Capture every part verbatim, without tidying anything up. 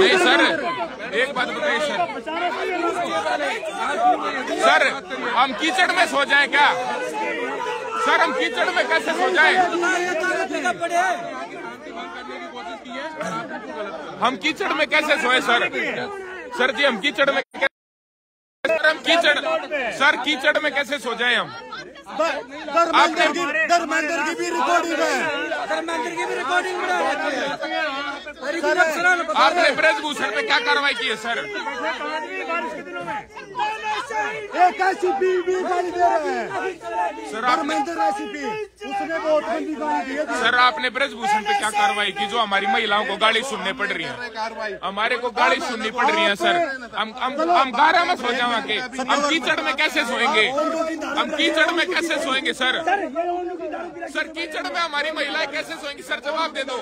नहीं सर, एक बात बताइए सर, सर हम कीचड़ में सो जाए क्या? सर हम कीचड़ में कैसे सो जाए? हम कीचड़ में कैसे सोए सर? सर जी हम कीचड़ में सर हम कीचड़ सर कीचड़ में कैसे सो जाए हम? धर्मेंद्र की धर्मेंद्र की भी रिकॉर्डिंग है, धर्मेंद्र की भी रिकॉर्डिंग बना आपने ब्रजभूषण पे क्या कार्रवाई की है सर? एक एसीपी भी गाली दे रहे हैं सर, धर्मेंद्र एसीपी, उसने बहुत गंदी गाली दी है सर। आपने ब्रजभूषण पे क्या कार्रवाई की जो हमारी महिलाओं को गाली सुनने पड़ रही है? हमारे को गाली सुननी पड़ रही है सर। हम हम हम गारा में सो जाएंगे, हम कीचड़ में कैसे सोएंगे? हम कीचड़ में कैसे सोएंगे सर? सर कीचड़ में हमारी महिलाएं कैसे सोएंगी सर? जवाब दे दो।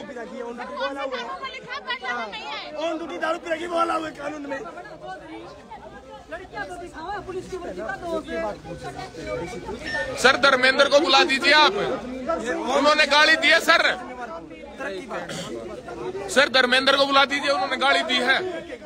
ऑन ड्यूटी दारू पिएगी वो अलाउ है कानून में। सर धर्मेंद्र को बुला दीजिए आप, उन्होंने गाली दी है सर। सर धर्मेंद्र को बुला दीजिए, उन्होंने गाली दी है।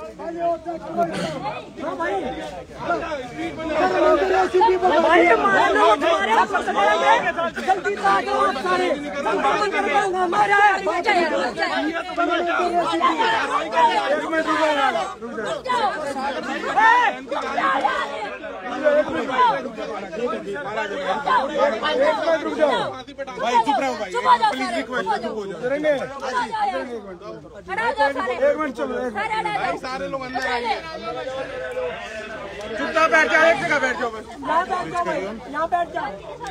भाई चुप रहो भाई, प्लीज रिक्वेस्ट चुप हो जाओ। एक मिनट चलो, भाई सारे लोग अंदर आएंगे, चुपचाप बैठ जाओ, एक जगह बैठ जाओ, यहाँ बैठ जाओ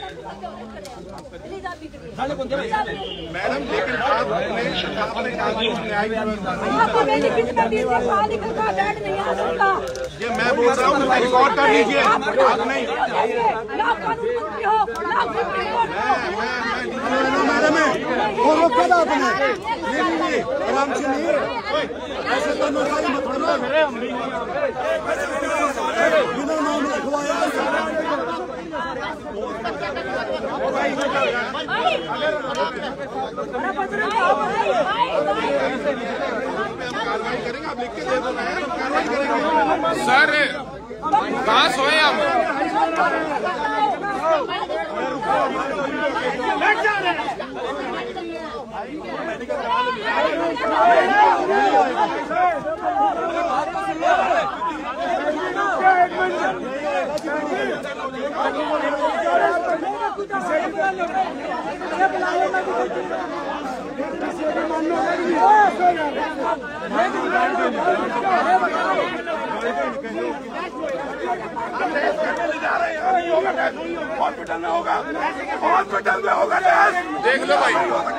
मैडम। लेकिन ये मैं बोल रहा हूँ, रिकॉर्ड कर लीजिए आप। नहीं मैडम है वो रोका था आपने, नहीं नहीं आराम से नहीं, ऐसे तो बिना नाम लिखवाया। सर कहाँ सोए हम? हॉस्पिटल में होगा, हॉस्पिटल में होगा, देख लो भाई।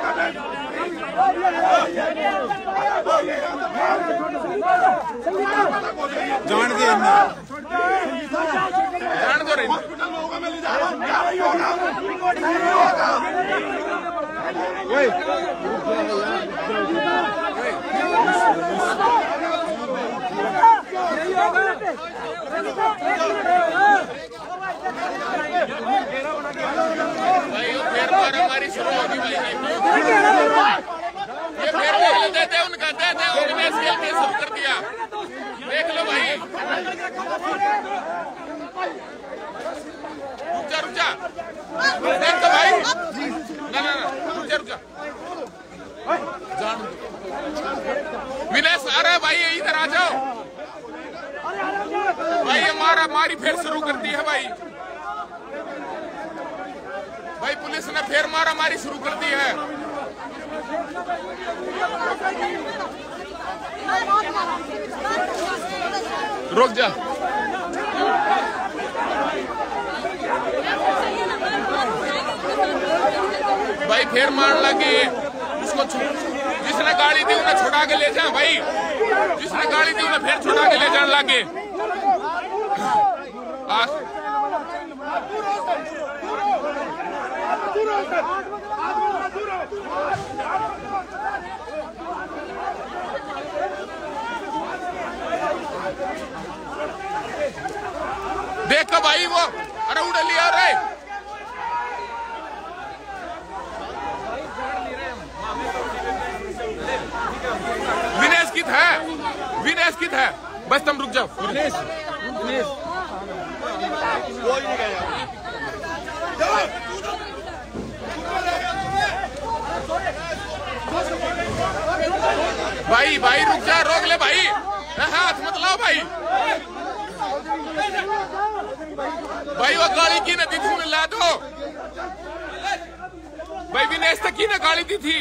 जान दिया जान दो रही हॉस्पिटल में होगा, मैं ले जा रहा हूँ, नहीं होगा, नहीं होगा। फिर मारामारी शुरू होगी भाई। ये फिर दे दे उनका दे दे उन्होंने स्केल के सब कर दिया, देख लो भाई। रुक जा रुक जा, देख तो भाई, ना ना ना रुक जा रुक जा, जान विनेश आ रहा है भाई, इधर आ जाओ भाई। ये मारा मारी फिर शुरू कर दी है भाई। भाई पुलिस ने फिर मारा मारी शुरू कर दी है। रुक जा भाई, फिर मार लगे उसको, जिसने गाड़ी दी उन्हें छुड़ा के ले जा भाई, जिसने गाड़ी दी उन्हें फिर छुड़ा के ले जाने लगे। देखो भाई वो, अरे उड़ लिया रे। विनेश की है, पुलिस किधर है? बस तुम रुक जाओ। पुलिस पुलिस कोई नहीं गया। भाई भाई रुक जा, रोक ले भाई, हाथ मत लाओ भाई। भाई वो गाड़ी की नदी थी, ला दो भाई। विनेश तक की ना गाड़ी दी थी।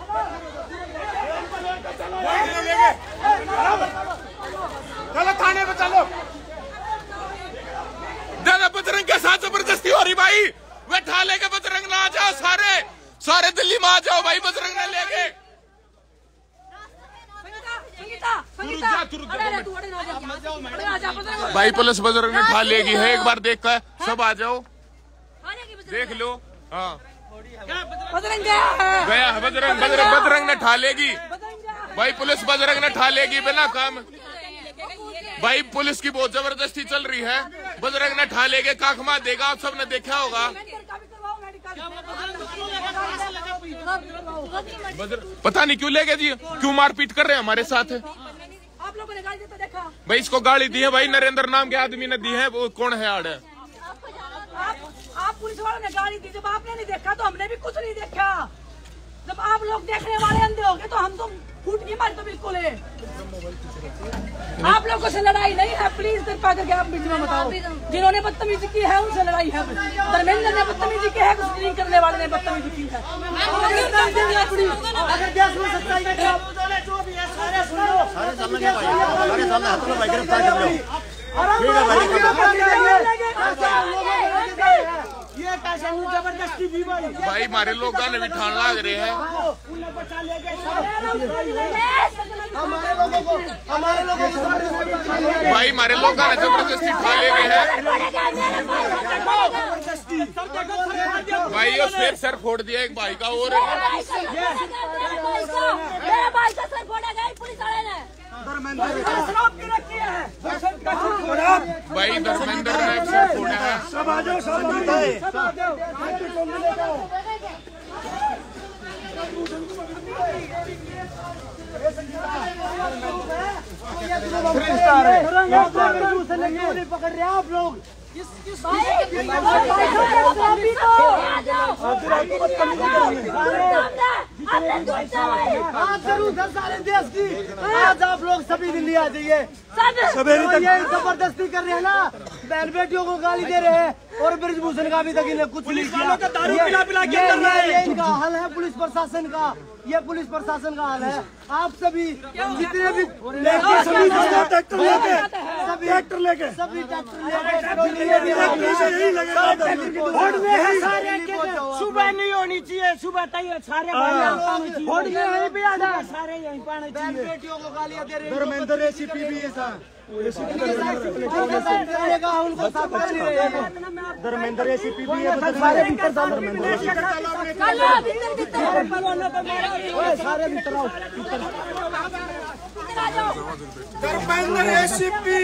चलो थाने पे चलो। दादा बजरंग के साथ जबरदस्ती हो रही भाई। वे ठाले के बजरंग ना आ जाओ, सारे सारे दिल्ली में आ जाओ भाई, बजरंग ने लेके। भाई पुलिस बजरंग ने ठा लेगी है, एक बार देख कर सब आ जाओ, देख लो। हाँ बजरंग गया है, बजरंग बजरंग बजरंग ने ठा लेगी भाई, पुलिस बजरंग ने ठा लेगी बिना काम। भाई पुलिस की बहुत जबरदस्ती चल रही है, बजरंग ने ठा लेके काखमा देगा, आप सबने देखा होगा। पता नहीं क्यों ले गए जी, क्यों मारपीट कर रहे हैं हमारे साथ। आप लोगों ने गाड़ी तो देखा भाई, इसको गाड़ी दी है भाई, नरेंद्र नाम के आदमी ने दी है। वो कौन है आड़? आप, आप पुलिस वालों ने गाड़ी दी, जब आपने नहीं देखा तो हमने भी कुछ नहीं देखा। जब आप लोग देखने वाले अंधे हो गए तो हम तो फूट की मारी तो बिल्कुल है। आप लोगों से लड़ाई नहीं है, प्लीज कृपा करके आप बीच में बताओ। जिन्होंने बदतमीजी की है उनसे लड़ाई है। धर्मेंद्र ने बदतमीजी की है, स्क्रीनिंग करने वाले ने बदतमीजी की है। अगर देश में सच्चाई है जो भी है सारे सुन लो, सारे सामने सारे सामने हाथ में गिरफ्तार कर लो। ये कैसे जबरदस्ती भी भाई भाई हमारे लोग गाने भी ठान लाग रहे हैं। हमारे लोगों को हमारे लोगों को भाई हमारे लोग गाने जबरदस्ती ठा ले गए हैं भाई। और फिर सर फोड़ दिया एक भाई का, और मेरे भाई का सर फोड़ा गया पुलिस वाले ने। भाई धर्मेंद्र ने सर फोड़ा है। सब आ जाओ, सब आ जाओ। पकड़ रहे आप लोग। आप जरूर सारे देश की, आज आप लोग सभी दिल्ली आ जाइए। सवेरे तक ये जबरदस्ती कर रहे हैं ना, बहन बेटियों को गाली दे रहे हैं, और ब्रिजभूषण का अभी तक इन्हें कुछ नहीं किया। दारू पिला पिला के कर रहे हैं। ये इनका हाल है पुलिस प्रशासन का, ये पुलिस प्रशासन का हाल है। आप सभी जितने भी सभी ट्रैक्टर लेके सभी ट्रैक्टर लेके सभी ट्रैक्टर लेके सुबह नहीं होनी चाहिए, सुबह तैयार सारे सारे यहीं पाने चाहिए। बेटियों को गालियां दे रहे हैं। धर्मेंद्र एसीपी भी ऐसा धर्मेंद्र एसीपी भी है, सारे भीतर सारे भीतर आओ। धर्मेंद्र एसीपी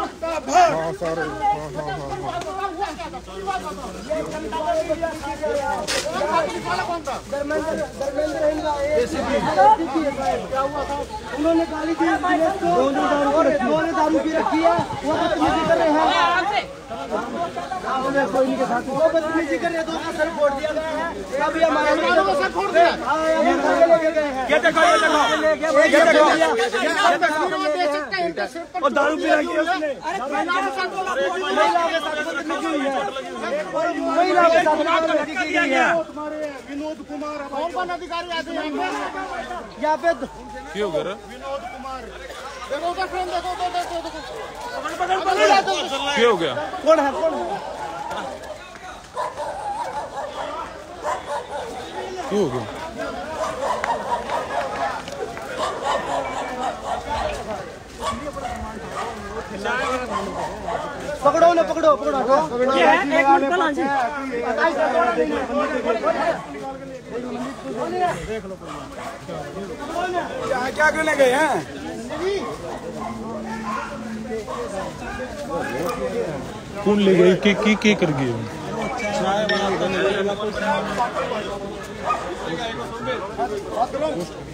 धर्मेंद्र धर्मेंद्र क्या हुआ था? उन्होंने गाली दी, उन्होंने दारू पी रखी है, वो बदतमीजी कर रहे हैं। कोई नहीं के साथ वो बदतमीजी कर रहे हैं, तो उसका सर फोड़ दिया गया है। अभी हमारे सर फोड़ दिया, लेके गए हैं। ये देखो, ये देखो, ये देखो, और दारू पी रखी है उसने। महिला के साथ बदतमीजी हुई है, महिला के साथ बदतमीजी की गई है। विनोद कुमार कौन अधिकारी आते हैं यहाँ पे? क्यों कर विनोद कुमार, देखो उधर फ्रेंड, देखो देखो देखो क्या हो गया? कौन है कौन है? क्या हो गया? पकड़ो ना, पकड़ो पकड़ो ये है, एक मिनट कल जी देख लो क्या क्या करने गए हैं। कौन ले गए? के के के कर गए? चाय बना